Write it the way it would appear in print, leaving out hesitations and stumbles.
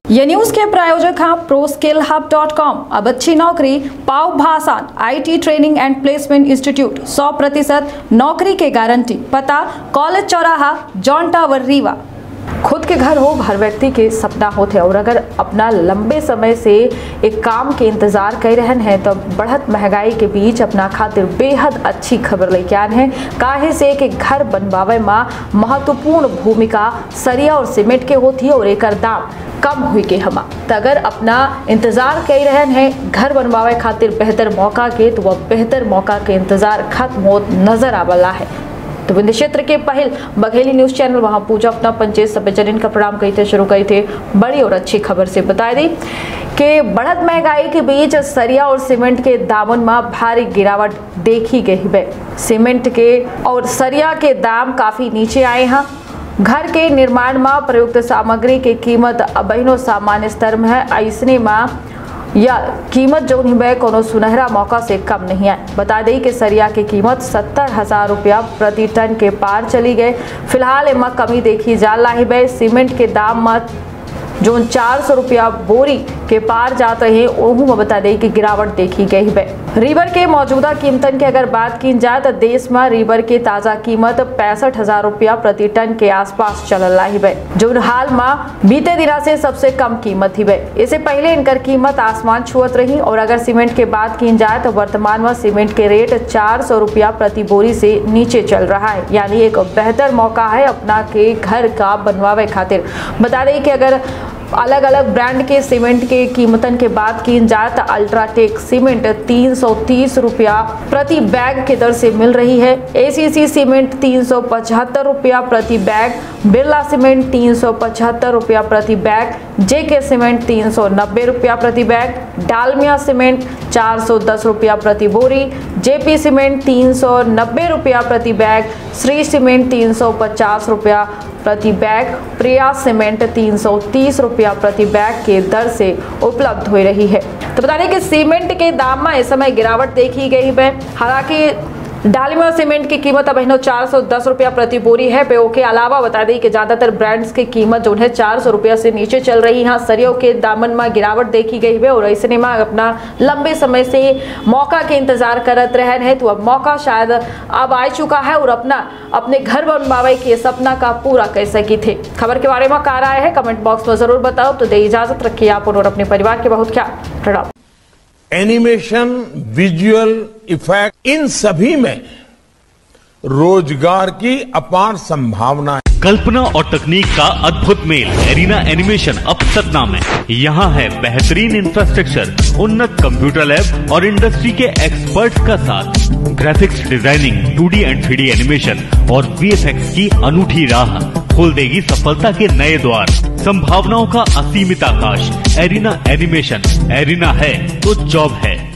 ये न्यूज के प्रायोजक हैं ProSkillHub.com। अब अच्छी नौकरी पाओ भाषण IT training and placement institute 100% नौकरी के गारंटी। पता कॉलेज चौराहा, जॉन टावर, रीवा। खुद के घर हो हर व्यक्ति के सपना होते हैं और अगर अपना लंबे समय से एक काम के इंतजार कर रहे हैं तो बढ़त महंगाई के बीच अपना खातिर बेहद अच्छी खबर लेके आए हैं। काहे से कि घर बनवावे में महत्वपूर्ण भूमिका सरिया और सीमेंट के होती है और एक दाम कम हुई के हम तो अगर अपना इंतजार कर रहे हैं घर बनवावे खातिर बेहतर मौका के तो वह बेहतर मौका के इंतजार खत्म हो नजर आवला है। तो विंध्य क्षेत्र के पहल बघेली न्यूज चैनल वहां पूजा अपना पंचायत सभ्यजन का प्रोग्राम कही थे शुरू करी थे। बड़ी और अच्छी खबर से बता दी कि बढ़त महंगाई के बीच सरिया और सीमेंट के दामन में भारी गिरावट देखी गई है। सीमेंट के और सरिया के दाम काफी नीचे आए हैं। घर के निर्माण में प्रयुक्त सामग्री की कीमत अबहिनो सामान्य स्तर में है। ऐसने में या कीमत जो है कोनो सुनहरा मौका से कम नहीं है। बता दें कि सरिया की कीमत 70,000 रुपया प्रति टन के पार चली गई। फिलहाल इनमें कमी देखी जा रही है। सीमेंट के दाम में जो 400 रुपया बोरी के पार जाते हैं ओहू में बता दें कि गिरावट देखी गई है। रीबर के मौजूदा कीमतन की अगर बात की जाए तो देश में रीबर की ताजा कीमत 65,000 रुपया प्रति टन के आसपास चल रही है, जो हाल में बीते दिना से सबसे कम कीमत थी है। इससे पहले इनकर कीमत आसमान छुअत रही और अगर सीमेंट की बात की जाए तो वर्तमान में सीमेंट के रेट 400 रुपया प्रति बोरी से नीचे चल रहा है। यानी एक बेहतर मौका है अपना के घर का बनवावे खातिर। बता दें कि अगर अलग अलग ब्रांड के सीमेंट के कीमतन के बात की जाए तो अल्ट्राटेक सीमेंट 330 रुपया प्रति बैग के दर से मिल रही है। ACC सीमेंट 375 रुपया प्रति बैग, बिरला सीमेंट 375 रुपया प्रति बैग, JK सीमेंट 390 रुपया प्रति बैग, डालमिया सीमेंट 410 रुपया प्रति बोरी, JP सीमेंट 390 रुपया प्रति बैग, श्री सीमेंट 350 रुपया प्रति बैग, प्रिया सीमेंट 330 रुपया प्रति बैग के दर से उपलब्ध हो रही है। तो बता दें कि सीमेंट के दाम में इस समय गिरावट देखी गई है। हालांकि डालमिया सीमेंट की कीमत अब 410 रुपया प्रति बोरी है। पेओ के अलावा बता दें कि ज्यादातर ब्रांड्स की कीमत जो है 400 रुपया से नीचे चल रही है। सरियों के दामन में गिरावट देखी गई है और ऐसे में अपना लंबे समय से मौका के इंतजार करत रहे हैं तो अब मौका शायद अब आ चुका है और अपने घर बनवावे के सपना का पूरा कर सकी थे। खबर के बारे में क्या राय है कमेंट बॉक्स में जरूर बताओ। तो दे इजाजत, रखिए आप और अपने परिवार के बहुत ख्याल। एनिमेशन, विजुअल इफेक्ट, इन सभी में रोजगार की अपार संभावना है। कल्पना और तकनीक का अद्भुत मेल एरिना एनिमेशन अब सतना में। यहाँ है बेहतरीन इंफ्रास्ट्रक्चर, उन्नत कंप्यूटर लैब और इंडस्ट्री के एक्सपर्ट्स का साथ। Graphics designing, 2D and 3D animation और VFX की अनूठी राह खोल देगी सफलता के नए द्वार। संभावनाओं का असीमित आकाश। एरिना एनिमेशन, एरिना है तो जॉब है।